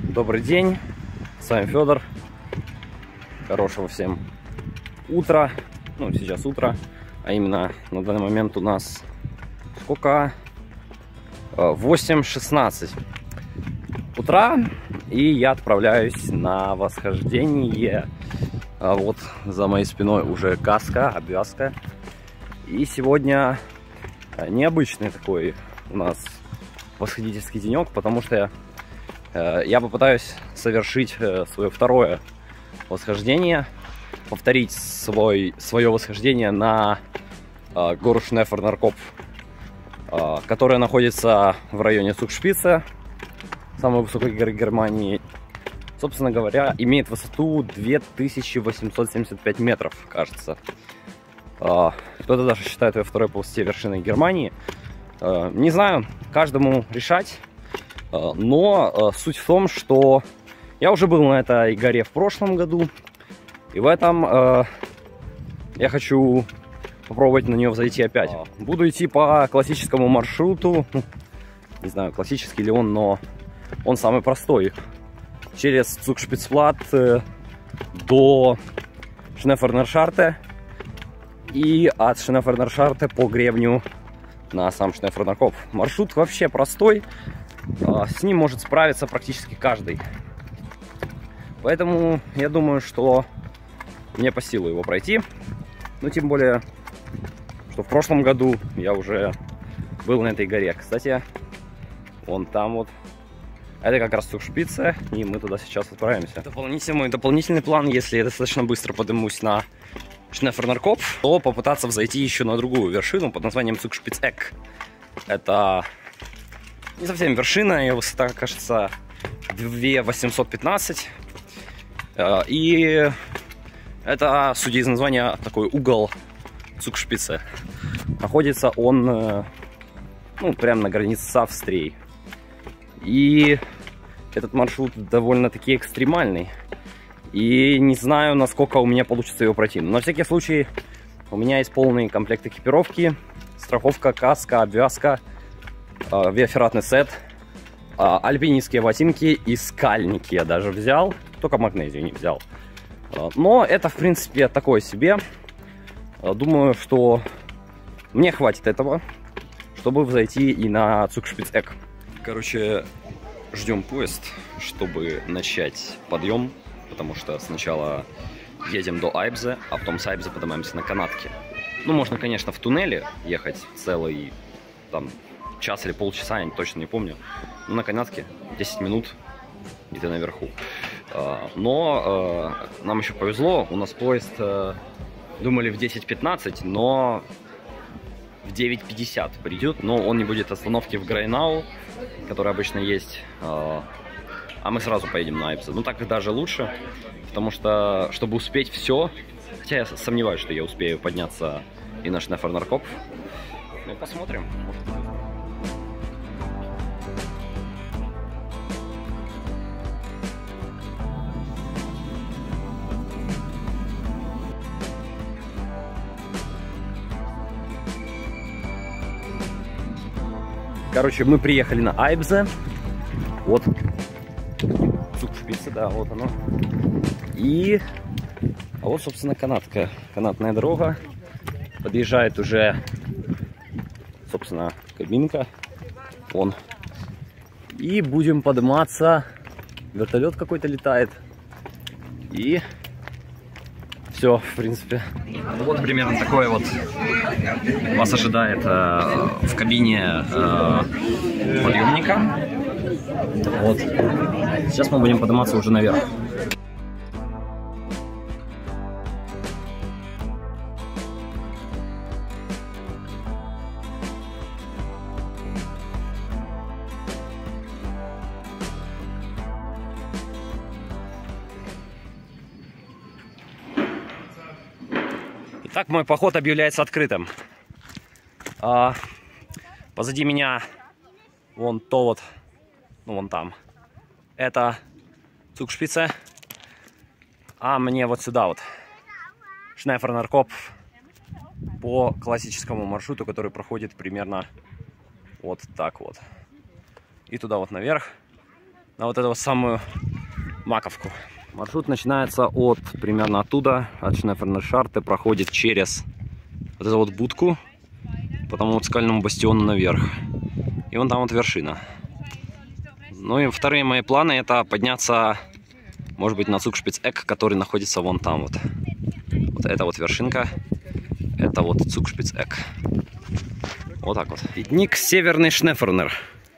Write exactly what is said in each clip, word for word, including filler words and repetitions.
Добрый день, с вами Федор. Хорошего всем утра. Ну, сейчас утро, а именно на данный момент у нас сколько? восемь шестнадцать утра, и я отправляюсь на восхождение. Вот за моей спиной уже каска, обвязка. И сегодня необычный такой у нас восходительский денек, потому что я попытаюсь совершить свое второе восхождение, повторить свой, свое восхождение на гору Шнефернер-Копф, которая находится в районе Цугшпице, самой высокой горы Германии. Собственно говоря, имеет высоту две тысячи восемьсот семьдесят пять метров, кажется. Кто-то даже считает ее второй по высоте вершиной Германии. Не знаю, каждому решать. Но суть в том, что я уже был на этой горе в прошлом году. И в этом э, я хочу попробовать на нее взойти опять. Буду идти по классическому маршруту. Не знаю, классический ли он, но он самый простой. Через Цугшпицплат э, до Шнефернершарте. И от Шнефернершарте по гребню на сам Шнефернер-Копф. Маршрут вообще простой. С ним может справиться практически каждый. Поэтому я думаю, что мне по силу его пройти. Ну, тем более, что в прошлом году я уже был на этой горе. Кстати, вон там вот. Это как раз Цугшпице, и мы туда сейчас отправимся. Дополнительный, мой дополнительный план, если я достаточно быстро поднимусь на Шнефернер-Копф, то попытаться взойти еще на другую вершину под названием Цугшпиц-Эк. Это не совсем вершина, ее высота, кажется, две тысячи восемьсот пятнадцать. И это, судя из названия, такой угол Цугшпице. Находится он, ну, прямо на границе с Австрией. И этот маршрут довольно-таки экстремальный. И не знаю, насколько у меня получится его пройти. Но на всякий случай у меня есть полный комплект экипировки. Страховка, каска, обвязка, биоферратный сет, альпинистские ботинки и скальники я даже взял. Только магнезию не взял. Но это, в принципе, такое себе. Думаю, что мне хватит этого, чтобы взойти и на Цугшпиц-Эк. Короче, ждем поезд, чтобы начать подъем. Потому что сначала едем до Айбзе, а потом с Айбзе поднимаемся на канатке. Ну, можно, конечно, в туннеле ехать целый там час или полчаса, я точно не помню. Но на канатке десять минут, и ты наверху. Но нам еще повезло, у нас поезд думали в десять пятнадцать, но в девять пятьдесят придет. Но он не будет остановки в Грайнау, которая обычно есть. А мы сразу поедем на Айбзе. Ну, так даже лучше, потому что, чтобы успеть все, хотя я сомневаюсь, что я успею подняться и на Шнефернер-Копф. Ну, посмотрим. Короче, мы приехали на Айбзе. Вот. Цугшпице, да, вот оно. И а вот, собственно, канатка. Канатная дорога. Подъезжает уже, собственно, кабинка. Вон. И будем подниматься. Вертолет какой-то летает. И все, в принципе. Вот примерно такое вот вас ожидает э, в кабине э, подъемника. Вот. Сейчас мы будем подниматься уже наверх. Итак, мой поход объявляется открытым. А, позади меня вон то вот, ну вон там. Это Цугшпице. А мне вот сюда вот. Шнефернер-Копф. По классическому маршруту, который проходит примерно вот так вот. И туда вот наверх. на вот эту вот самую маковку. Маршрут начинается от примерно оттуда, от Шнефернер-Шарте, проходит через вот эту вот будку, по тому вот скальному бастиону наверх. И вон там вот вершина. Ну и вторые мои планы — это подняться, может быть, на Цугспиц-Эк, который находится вон там вот. Вот эта вот вершинка, это вот Цугспиц-Эк. Вот так вот. Ледник Северный Шнефернер.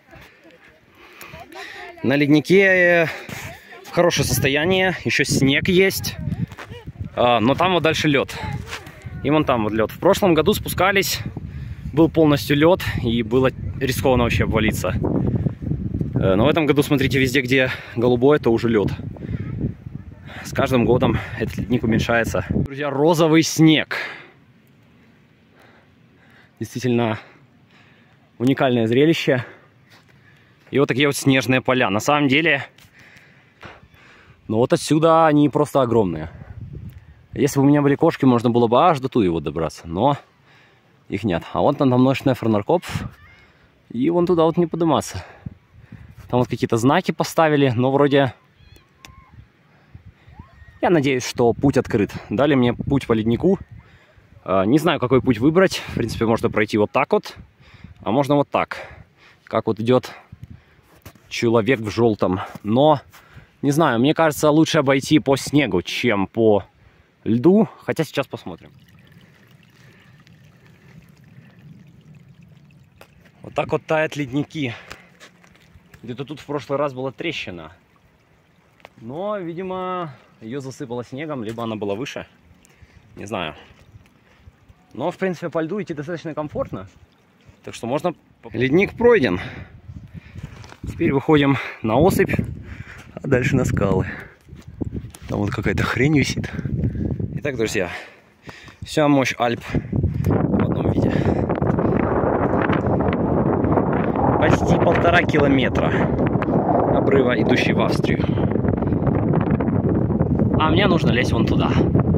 На леднике хорошее состояние, еще снег есть, но там вот дальше лед. И вон там вот лед. В прошлом году спускались, был полностью лед, и было рискованно вообще обвалиться. Но в этом году, смотрите, везде, где голубой, то уже лед. С каждым годом этот ледник уменьшается. Друзья, розовый снег. Действительно уникальное зрелище. И вот такие вот снежные поля. На самом деле, ну вот отсюда они просто огромные. Если бы у меня были кошки, можно было бы аж до ту его добраться. Но их нет. А вон там давно Шнефернер-Копф. И вон туда вот не подниматься. Там вот какие-то знаки поставили, но вроде... Я надеюсь, что путь открыт. Дали мне путь по леднику. Не знаю, какой путь выбрать. В принципе, можно пройти вот так вот. А можно вот так. Как вот идет человек в желтом. Но... Не знаю, мне кажется, лучше обойти по снегу, чем по льду. Хотя сейчас посмотрим. Вот так вот тают ледники. Где-то тут в прошлый раз была трещина. Но, видимо, ее засыпало снегом, либо она была выше. Не знаю. Но, в принципе, по льду идти достаточно комфортно. Так что можно... Ледник пройден. Теперь выходим на осыпь. А дальше на скалы. Там вот какая-то хрень висит. Итак, друзья, вся мощь Альп в одном виде. Почти полтора километра обрыва, идущий в Австрию. А мне нужно лезть вон туда.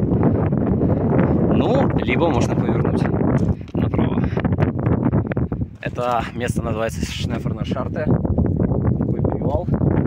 Ну, либо можно повернуть направо. Это место называется Шнефернер-Шарте. Такой перевал.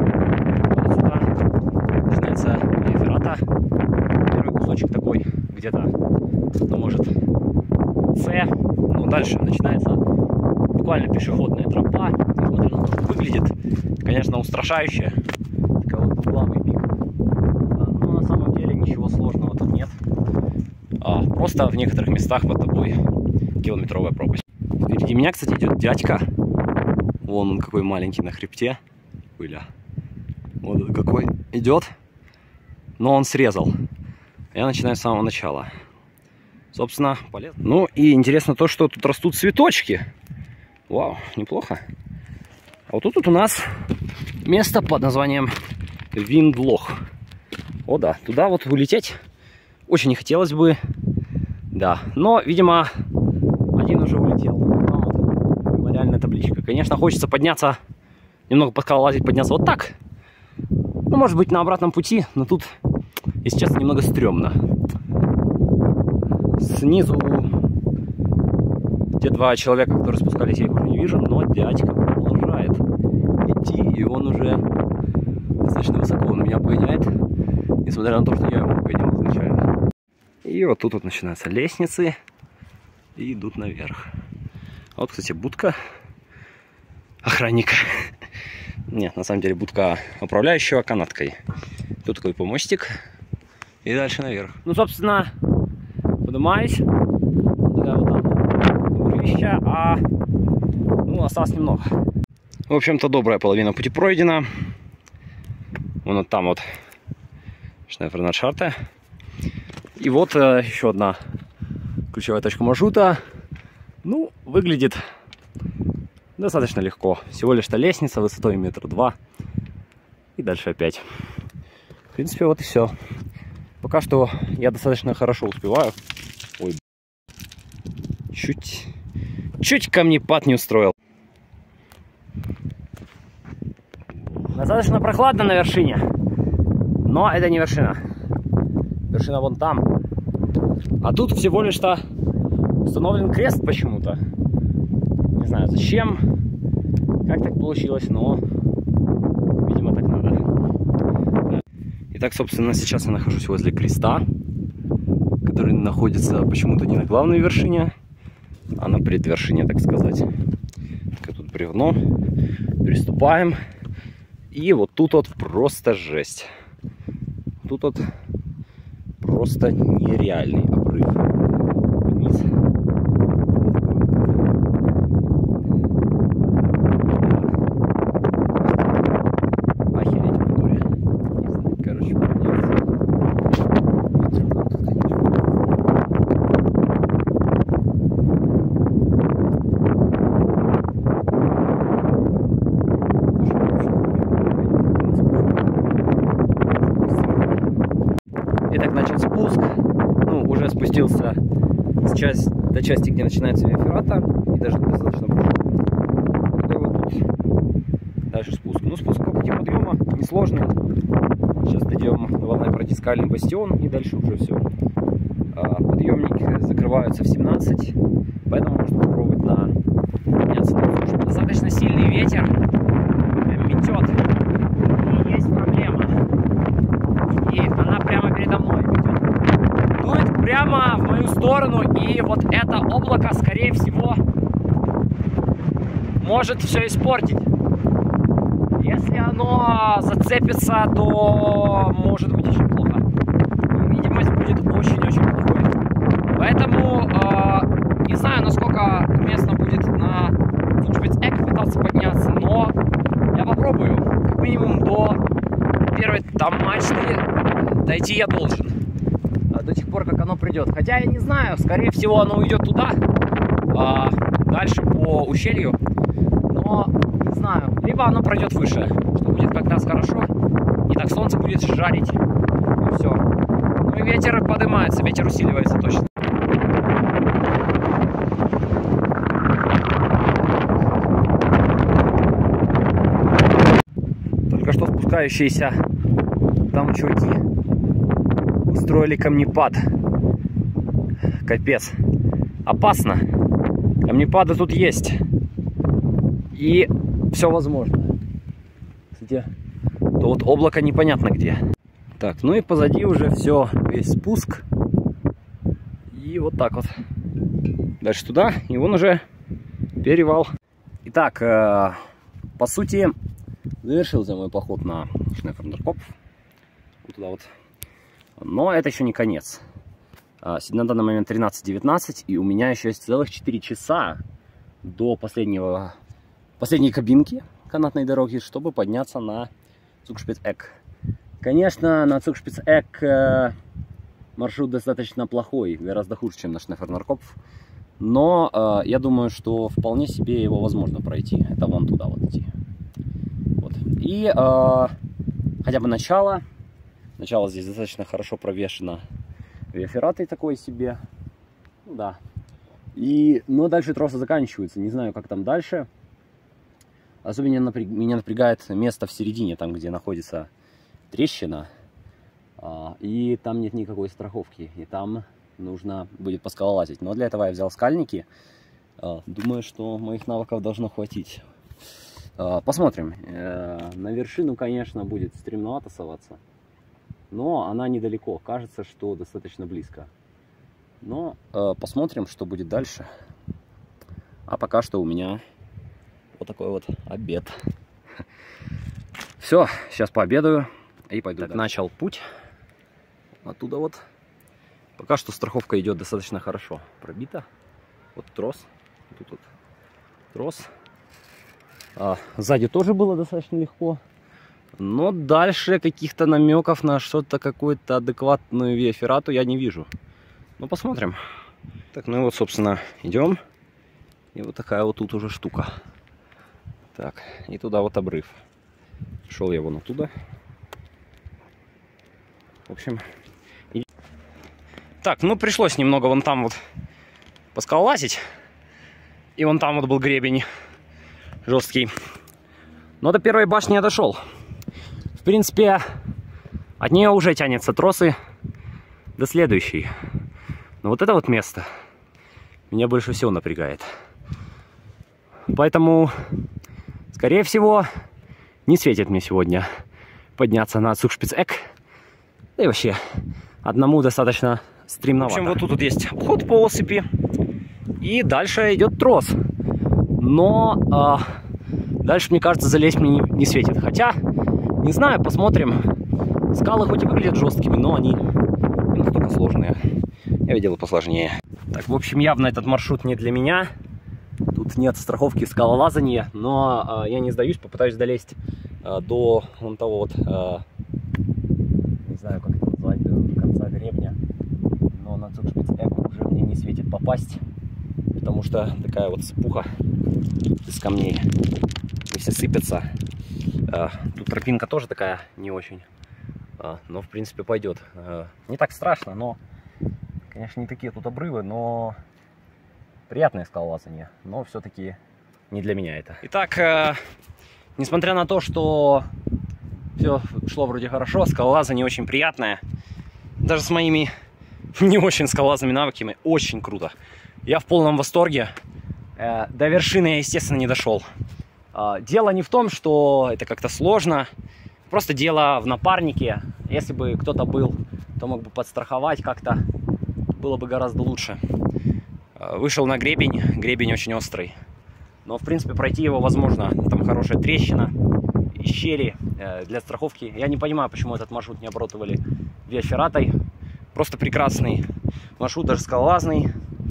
Начинается Феррата. Первый кусочек такой, где-то, ну, может, С. Ну, дальше начинается буквально пешеходная тропа. Смотри, она выглядит, конечно, устрашающе. Такой вот угловый пик. Но на самом деле ничего сложного тут нет. А, просто в некоторых местах под тобой километровая пропасть. Впереди меня, кстати, идет дядька. Вон он какой маленький на хребте. Пыля. Вот какой идет. Но он срезал. Я начинаю с самого начала. Собственно, полезно. Ну и интересно то, что тут растут цветочки. Вау, неплохо. А вот тут вот у нас место под названием Виндлох. О да, туда вот улететь очень не хотелось бы. Да, но, видимо, один уже улетел. Там вот мемориальная табличка. Конечно, хочется подняться, немного по скалам лазить, подняться вот так. Ну, может быть, на обратном пути, но тут, если честно, немного стрёмно. Снизу те два человека, которые спускались, я их уже не вижу, но дядька продолжает идти, и он уже достаточно высоко. Он меня обгоняет, несмотря на то, что я его обгонял изначально. И вот тут вот начинаются лестницы и идут наверх. Вот, кстати, будка охранника. Нет, на самом деле будка управляющего канаткой. Тут такой помостик. И дальше наверх. Ну, собственно, поднимаюсь. Такая вот там урвища, а ну, осталось немного. В общем-то, добрая половина пути пройдена. Вон вот там вот Шнефернер-Шарте. И вот э, еще одна ключевая точка маршрута. Ну, выглядит достаточно легко. Всего лишь-то лестница высотой метр два. И дальше опять. В принципе, вот и все. Пока что я достаточно хорошо успеваю. Ой, чуть, чуть камнепад не устроил. Достаточно прохладно на вершине. Но это не вершина. Вершина вон там. А тут всего лишь-то установлен крест почему-то. Не знаю зачем. Как так получилось, но видимо так надо. Итак, собственно, сейчас я нахожусь возле креста, который находится почему-то не на главной вершине, а на предвершине, так сказать. Так, тут бревно. Приступаем. И вот тут вот просто жесть. Тут вот просто нереальный обрыв вниз. Охереть в натуре. Короче, Итак, начал спуск. Ну, уже спустился с часть, до части, где начинается Виа Феррата. И даже достаточно большой. Такой вот тут дальше спуск. Ну, спуск по пути подъема несложный. Сейчас дойдем, главное пройти скальный бастион, и дальше уже все. Подъемники закрываются в семнадцать, поэтому можно попробовать на подняться на вершину. Достаточно сильный ветер метет. И есть проблема. И она прямо передо мной идет. Дует прямо в мою сторону, и вот это облако, скорее всего, может все испортить. Если оно зацепится, то может быть очень плохо. Видимость будет очень-очень плохой. Поэтому э, не знаю, насколько уместно будет на Зугспиц-Эк пытаться подняться, но я попробую. Как минимум до первой там мачты дойти я должен. До тех пор, как оно придет. Хотя я не знаю, скорее всего оно уйдет туда, а дальше по ущелью. Но не знаю, либо оно пройдет выше, что будет как раз хорошо. И так солнце будет жарить. И все. Ну и ветер поднимается, ветер усиливается точно. Только что спускающиеся там чуваки устроили камнепад. Капец. Опасно. Камнепады тут есть. И все возможно. Кстати, то вот облако непонятно где. Так, ну и позади уже все, весь спуск. И вот так вот. Дальше туда, и вон уже перевал. Итак, э, по сути, завершился мой поход на Шнефернеркопф. Вот туда вот. Но это еще не конец. На данный момент тринадцать девятнадцать, и у меня еще есть целых четыре часа до последнего, последней кабинки канатной дороги, чтобы подняться на Зугспиц-Эк. Конечно, на Зугспиц-Эк маршрут достаточно плохой, гораздо хуже, чем на Шнефернеркопф. Но э, я думаю, что вполне себе его возможно пройти. Это вон туда вот идти. Вот. И э, хотя бы начало. Начало здесь достаточно хорошо провешено Виа Ферратой такой себе. Ну да. И, но дальше тросы заканчиваются. Не знаю, как там дальше. Особенно напряг... меня напрягает место в середине, там, где находится трещина. А, и там нет никакой страховки. И там нужно будет поскалолазить. Но для этого я взял скальники. А, думаю, что моих навыков должно хватить. А, посмотрим. А, на вершину, конечно, будет стремновато соваться. Но она недалеко. Кажется, что достаточно близко. Но э, посмотрим, что будет дальше. А пока что у меня вот такой вот обед. Все, сейчас пообедаю и пойду. Так, начал путь. Оттуда вот. Пока что страховка идет достаточно хорошо. Пробита. Вот трос. Тут вот трос. А, сзади тоже было достаточно легко. Но дальше каких-то намеков на что-то, какую-то адекватную Виа Феррату я не вижу. Ну, посмотрим. Так, ну и вот, собственно, идем. И вот такая вот тут уже штука. Так, и туда вот обрыв. Шел я вон оттуда. В общем... И... Так, ну пришлось немного вон там вот поскалолазить. И вон там вот был гребень жесткий. Но до первой башни я дошел. В принципе, от нее уже тянется тросы до следующей. Но вот это вот место меня больше всего напрягает. Поэтому, скорее всего, не светит мне сегодня подняться на Зугспиц-Эк. Да и вообще, одному достаточно стремновато. В общем, вот тут вот есть обход по осыпи. И дальше идет трос. Но а, дальше, мне кажется, залезть мне не, не светит. Хотя, не знаю, посмотрим. Скалы хоть и выглядят жесткими, но они не настолько сложные. Я видел и посложнее. Так, в общем, явно этот маршрут не для меня. Тут нет страховки скалолазания, но а, я не сдаюсь, попытаюсь долезть а, до вон того вот, а, не знаю, как это назвать, до конца гребня. Но на Зugspitze-Eck уже мне не светит попасть, потому что такая вот сыпуха из камней. И все сыпятся. А, тут тропинка тоже такая не очень, а, но в принципе пойдет. А, не так страшно, но, конечно, не такие тут обрывы, но приятное скалолазание, но все-таки не для меня это. Итак, э, несмотря на то, что все шло вроде хорошо, скалолазание очень приятное. Даже с моими не очень скалолазными навыками очень круто. Я в полном восторге. Э, до вершины я, естественно, не дошел. Э, дело не в том, что это как-то сложно. Просто дело в напарнике. Если бы кто-то был, то мог бы подстраховать как-то. Было бы гораздо лучше. Вышел на гребень, гребень очень острый, но в принципе пройти его возможно, там хорошая трещина, щели для страховки. Я не понимаю, почему этот маршрут не оборудовали виаферратой, просто прекрасный маршрут, даже скалолазный,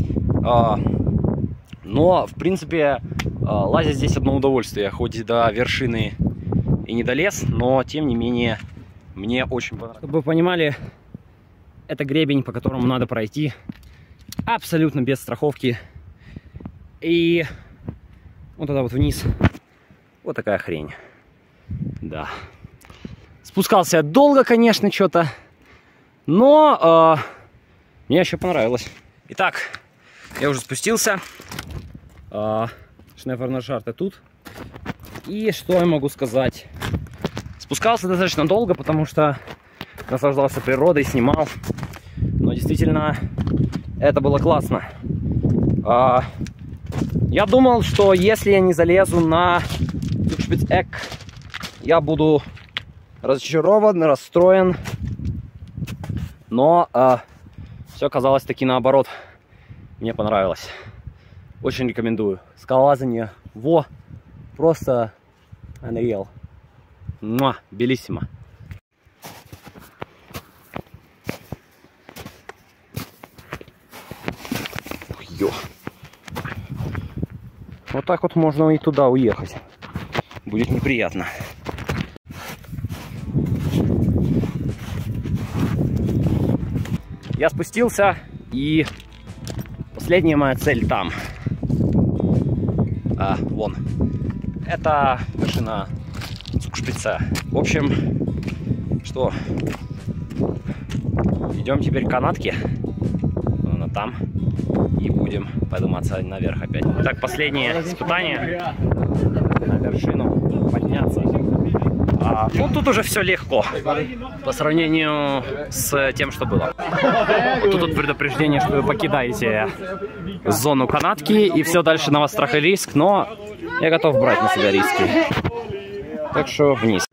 но в принципе лазить здесь одно удовольствие, хоть и до вершины и не долез, но тем не менее мне очень понравилось. Чтобы вы понимали, это гребень, по которому надо пройти абсолютно без страховки. И вот туда вот вниз. Вот такая хрень. Да. Спускался долго, конечно, что-то. Но э, мне еще понравилось. Итак, я уже спустился. Э, Шнефернершарте тут. И что я могу сказать? Спускался достаточно долго, потому что наслаждался природой, снимал. Но действительно, это было классно. А, я думал, что если я не залезу на Zugspitze-Eck, я буду разочарован, расстроен. Но а, все оказалось таки наоборот. Мне понравилось. Очень рекомендую. Скалолазание. Во! Просто unreal. Муа, белиссимо. Ё. Вот так вот можно и туда уехать. Будет неприятно. Я спустился, и последняя моя цель там. А, вон. Это вершина Зugspitze. В общем, что? Идем теперь к канатке. Она там. И будем подниматься наверх опять. Так, последнее испытание. На вершину подняться. А, ну, тут уже все легко. По сравнению с тем, что было. Вот тут вот предупреждение, что вы покидаете зону канатки. И все дальше на вас страх и риск. Но я готов брать на себя риски. Так что вниз.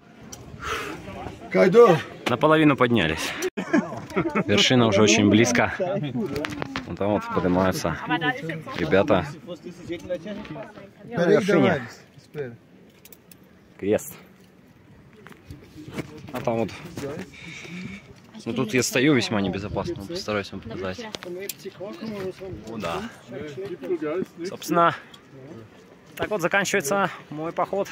Наполовину поднялись. Вершина уже очень близко. Вот там вот поднимаются ребята. На вершине. Крест. А там вот. Ну тут я стою весьма небезопасно. Постараюсь вам показать. О, да. Собственно, так вот заканчивается мой поход.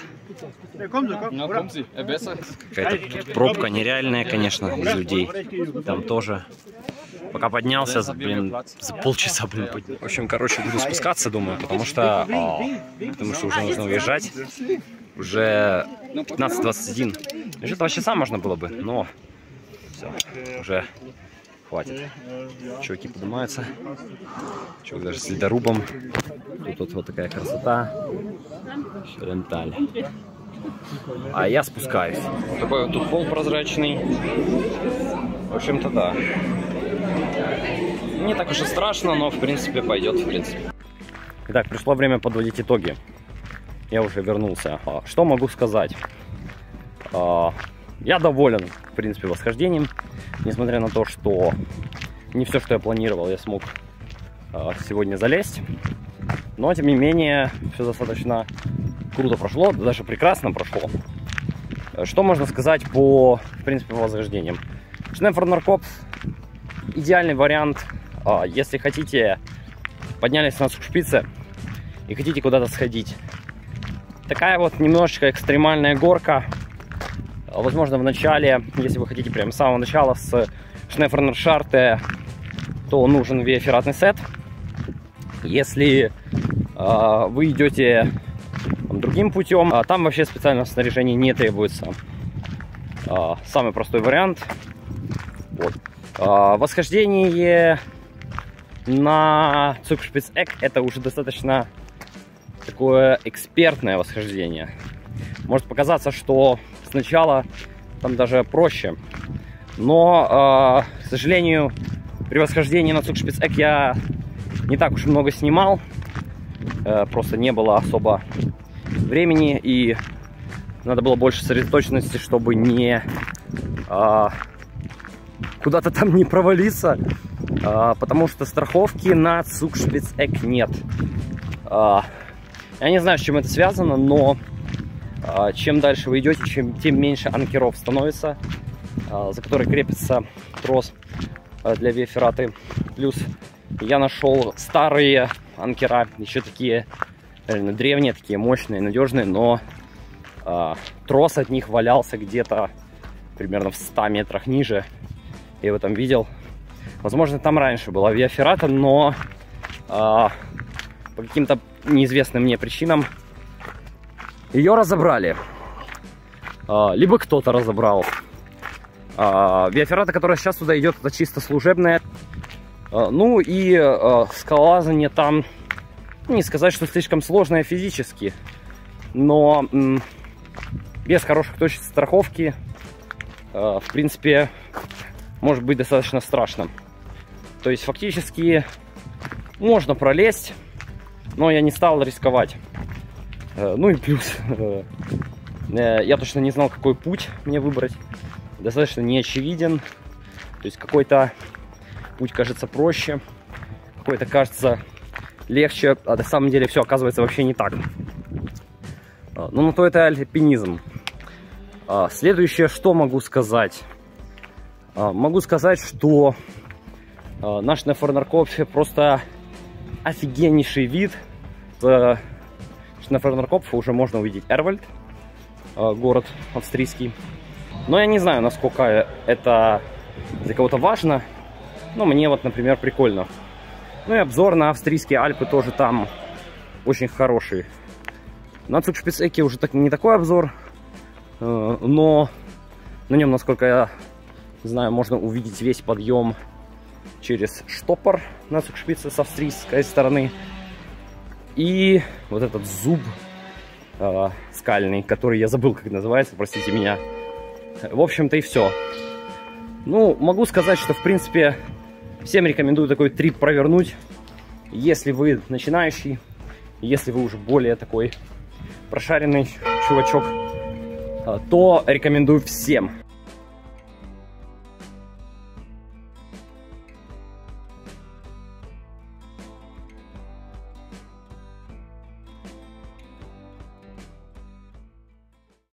Какая-то пробка нереальная, конечно, из людей. Там тоже. Пока поднялся, за, блин, за полчаса, блин, поднялся. В общем, короче, буду спускаться, думаю, потому что, о, потому что уже нужно уезжать. Уже пятнадцать двадцать один. Еще два часа можно было бы, но все, уже хватит. Чуваки поднимаются. Чувак даже с ледорубом. Тут, тут вот такая красота. Шеренталь. А я спускаюсь. Такой вот тут пол прозрачный. В общем-то, да. Не так уж и страшно, но в принципе пойдет, в принципе. Итак, пришло время подводить итоги. Я уже вернулся. Что могу сказать? Я доволен, в принципе, восхождением. несмотря на то, что не все, что я планировал, я смог э, сегодня залезть. Но, тем не менее, все достаточно круто прошло, даже прекрасно прошло. Что можно сказать по, в принципе, по восхождениям? Шнефернер-Копф — идеальный вариант, э, если хотите, поднялись на Цугспице и хотите куда-то сходить. Такая вот немножечко экстремальная горка. Возможно, в начале, если вы хотите прямо с самого начала с Шнефернер-Шарте, то нужен виаферратный сет. Если э, вы идете там другим путем, а там вообще специального снаряжения не требуется. Э, самый простой вариант. Вот. Э, восхождение на Zugspitzeck — это уже достаточно такое экспертное восхождение. Может показаться, что сначала там даже проще, но, э, к сожалению, при восхождении на Zugspitzeck я не так уж много снимал, э, просто не было особо времени и надо было больше сосредоточенности, чтобы не э, куда-то там не провалиться, э, потому что страховки на Zugspitzeck нет. Э, я не знаю, с чем это связано, но э, чем дальше вы идете, чем, тем меньше анкеров становится, э, за который крепится трос э, для виаферраты. Плюс я нашел старые анкера, еще такие реально древние, такие мощные, надежные, но э, трос от них валялся где-то примерно в ста метрах ниже. Я его там видел. Возможно, там раньше была виаферрата, но э, по каким-то неизвестным мне причинам ее разобрали. Э, либо кто-то разобрал. Э, виаферрата, которая сейчас туда идет, это чисто служебная. Э, ну и э, скалолазание там, не сказать, что слишком сложное физически, но м, без хороших точек страховки, э, в принципе, может быть достаточно страшно. То есть фактически можно пролезть, но я не стал рисковать. Э, ну и плюс, э, э, я точно не знал, какой путь мне выбрать. Достаточно неочевиден. То есть какой-то путь кажется проще, какой-то кажется легче, а на самом деле все оказывается вообще не так. Э, ну, на то это альпинизм. Э, следующее, что могу сказать? Э, могу сказать, что э, наш Шнефернер-Копф просто офигеннейший вид. С Шнефернер-Копфа уже можно увидеть Эрвальд, город австрийский. Но я не знаю, насколько это для кого-то важно. Но мне вот, например, прикольно. Ну и обзор на австрийские Альпы тоже там очень хороший. На Цугспицеке уже так, не такой обзор, но на нем, насколько я знаю, можно увидеть весь подъем через штопор на Цугспице с австрийской стороны. И вот этот зуб э, скальный, который я забыл, как называется, простите меня. В общем-то и все. Ну, могу сказать, что в принципе всем рекомендую такой трип провернуть. Если вы начинающий, если вы уже более такой прошаренный чувачок, э, то рекомендую всем.